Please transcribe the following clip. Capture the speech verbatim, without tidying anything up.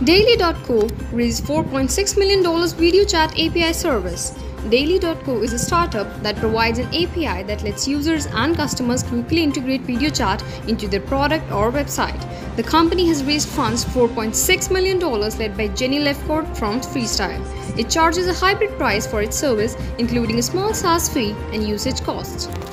Daily dot co raised four point six million dollars video chat A P I service. Daily dot co is a startup that provides an A P I that lets users and customers quickly integrate video chat into their product or website. The company has raised funds four point six million dollars led by Jenny Lefcourt from Freestyle. It charges a hybrid price for its service, including a small SaaS fee and usage costs.